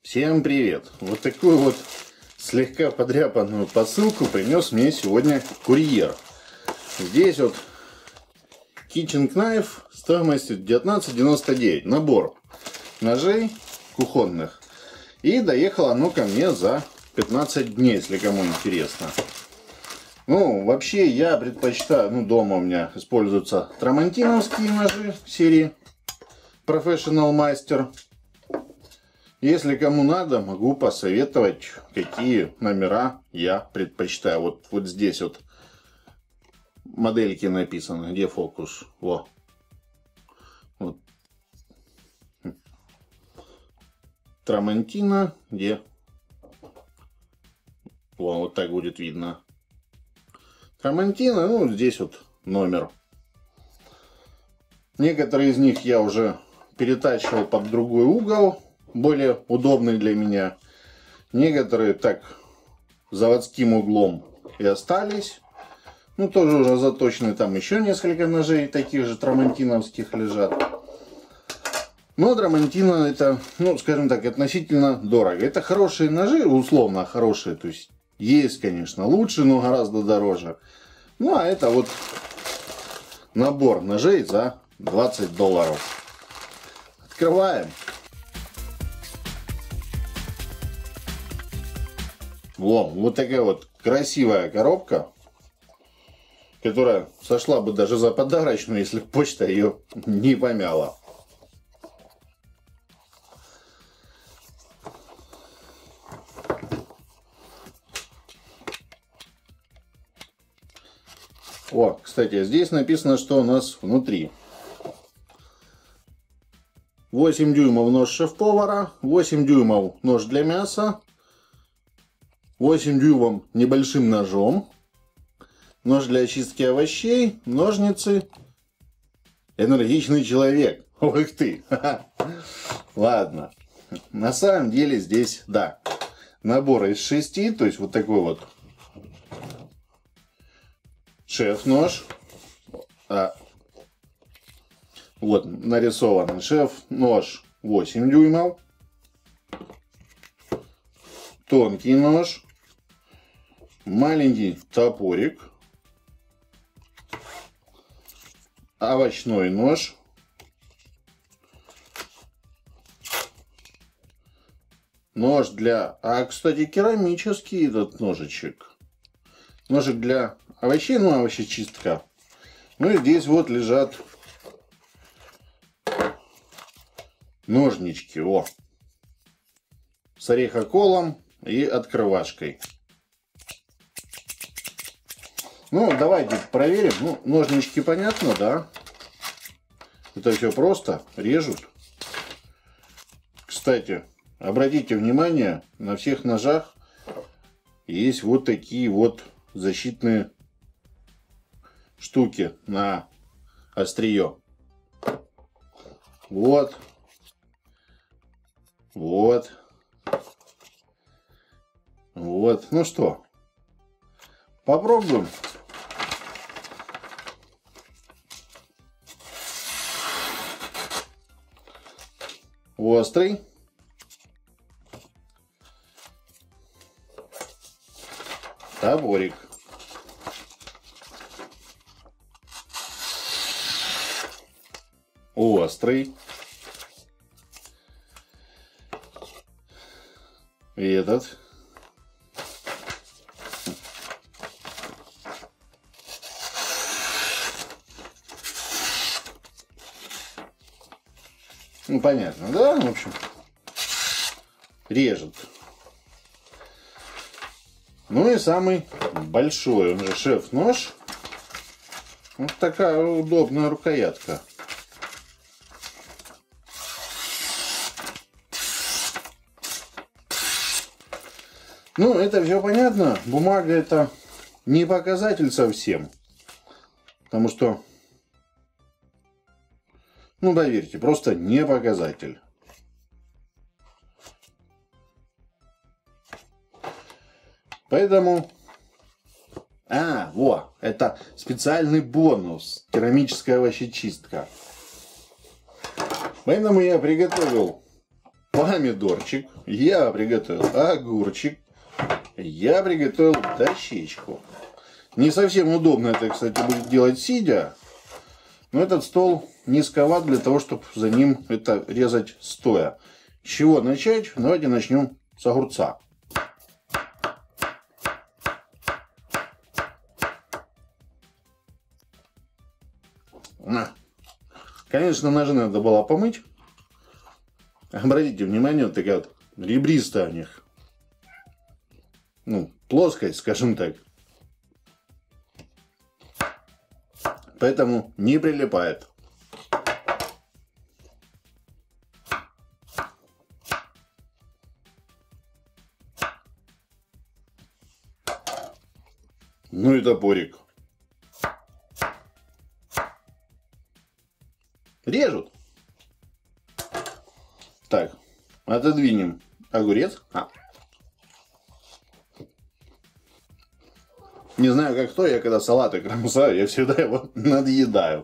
Всем привет! Вот такую вот слегка подряпанную посылку принес мне сегодня курьер. Здесь вот Kitchen Knife стоимостью $19,99. Набор ножей кухонных. И доехало оно ко мне за 15 дней, если кому интересно. Ну, вообще я предпочитаю, дома у меня используются трамантиновские ножи серии Professional Master. Если кому надо, могу посоветовать, какие номера я предпочитаю. Вот здесь вот модельки написаны. Где фокус? Вот. Трамантино. Где? Вот так будет видно. Трамантино. Здесь вот номер. Некоторые из них я уже перетачивал под другой угол, более удобный для меня. Некоторые так заводским углом и остались. Тоже уже заточены. Там еще несколько ножей таких же трамантиновских лежат. Но трамантино это, скажем так, относительно дорого. Это хорошие ножи, условно хорошие. То есть, конечно, лучше, но гораздо дороже. А это вот набор ножей за $20. Открываем. Вот такая вот красивая коробка, которая сошла бы даже за подарочную, если почта ее не помяла. Кстати, здесь написано, что у нас внутри. 8 дюймов нож шеф-повара, 8 дюймов нож для мяса, 8 дюймов небольшим ножом, нож для очистки овощей, ножницы, энергичный человек. Ух ты! Ладно. На самом деле здесь, да, набор из 6, то есть вот такой вот шеф-нож. Вот нарисован шеф-нож 8 дюймов. Тонкий нож. Маленький топорик. Овощной нож. Нож для... кстати, керамический этот ножичек. Ножик для овощей, овощечистка. И здесь вот лежат ножнички. С орехоколом и открывашкой. Давайте проверим. Ножнички понятно, да? Это все просто. Режут. Кстати, обратите внимание, на всех ножах есть вот такие вот защитные штуки на острие. Вот. Ну что, попробуем. Острый. Топорик. Острый. И этот. Понятно, да? В общем, режет. И самый большой, он же шеф-нож. Вот такая удобная рукоятка. Это все понятно. Бумага это не показатель совсем. Потому что, поверьте, просто не показатель. Поэтому... это специальный бонус. Керамическая овощечистка. Поэтому я приготовил помидорчик, я приготовил огурчик, я приготовил дощечку. Не совсем удобно это, кстати, будет делать сидя, но этот стол низковат для того, чтобы за ним это резать стоя. С чего начать? Давайте начнем с огурца. Конечно, ножи надо было помыть. Обратите внимание, вот такая вот ребристая у них. Ну, плоскость, скажем так. Поэтому не прилипает. Ну и топорик. Режут. Так, отодвинем огурец. Не знаю, как кто, я когда салаты кромсаю, я всегда его надъедаю.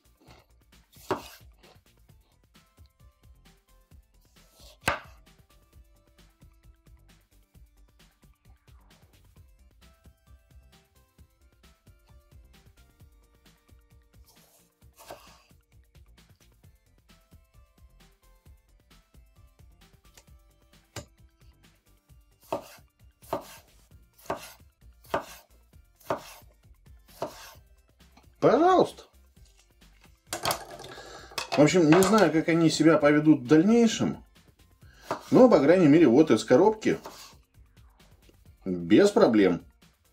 Пожалуйста. В общем, не знаю, как они себя поведут в дальнейшем. Но, по крайней мере, вот из коробки. Без проблем.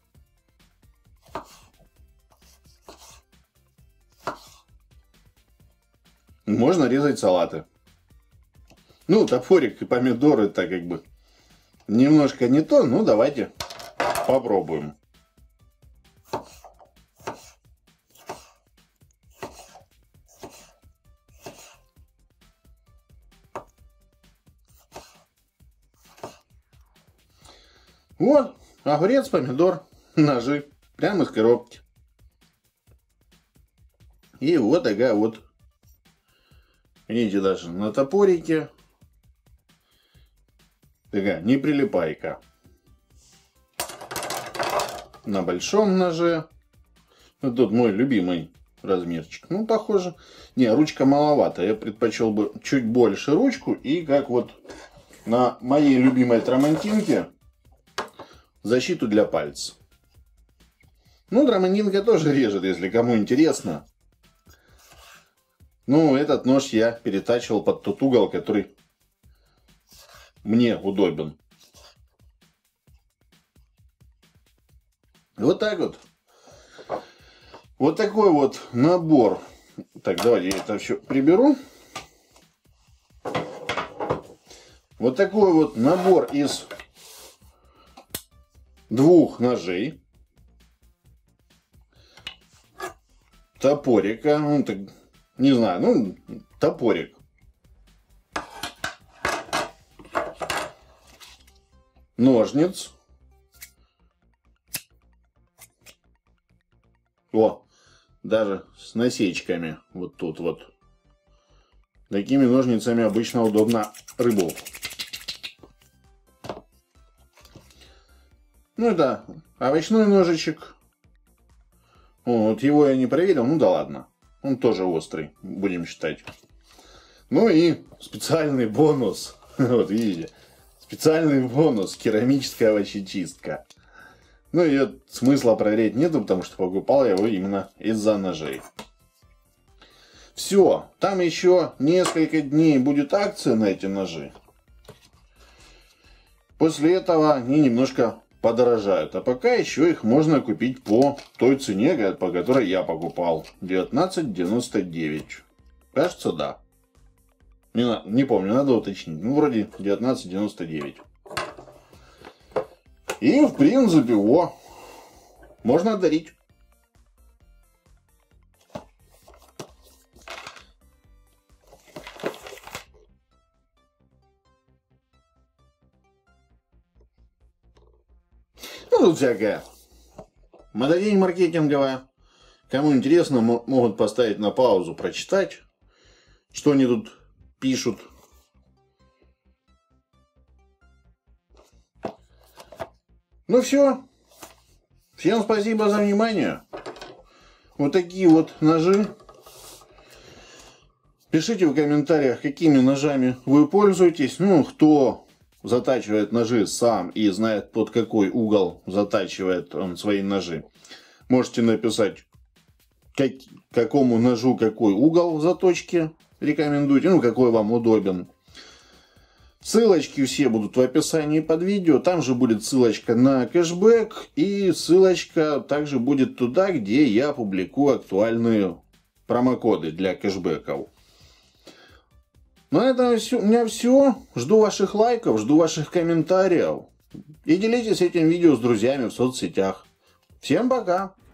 Можно резать салаты. Ну, топорик и помидоры, это как бы немножко не то. Ну, давайте попробуем. Вот, огурец, помидор, ножи, прямо из коробки. И вот такая вот, видите, даже на топорике, такая неприлипайка. На большом ноже, вот тут мой любимый размерчик, ну, похоже, не, ручка маловато, я предпочел бы чуть больше ручку, и как вот на моей любимой трамантинке, защиту для пальца. Ну, трамантинка тоже режет, если кому интересно. Ну, этот нож я перетачивал под тот угол, который мне удобен. Вот так вот. Вот такой вот набор. Так, давайте я это все приберу. Вот такой вот набор из двух ножей, топорика, ну, так, не знаю, ну, топорик, ножниц, о, даже с насечками, вот тут вот, такими ножницами обычно удобно рыбу. Ну, это овощной ножичек. Вот его я не проверил, ну да ладно. Он тоже острый, будем считать. Ну и специальный бонус. Вот видите. Специальный бонус. Керамическая овощечистка. Ну ее смысла проверять нету, потому что покупал я его именно из-за ножей. Все. Там еще несколько дней будет акция на эти ножи. После этого они немножко подорожают. А пока еще их можно купить по той цене, по которой я покупал. 19,99. Кажется, да. Не помню, надо уточнить. Ну, вроде 19,99. И, в принципе, можно дарить. Ну, тут всякая мотодень маркетинговая. Кому интересно, могут поставить на паузу, прочитать, что они тут пишут. Ну все. Всем спасибо за внимание. Вот такие вот ножи. Пишите в комментариях, какими ножами вы пользуетесь. Ну, кто затачивает ножи сам и знает, под какой угол затачивает он свои ножи. Можете написать, какому ножу какой угол заточки рекомендуете, ну, какой вам удобен. Ссылочки все будут в описании под видео. Там же будет ссылочка на кэшбэк. И ссылочка также будет туда, где я публикую актуальные промокоды для кэшбэков. На этом у меня все. Жду ваших лайков, жду ваших комментариев. И делитесь этим видео с друзьями в соцсетях. Всем пока!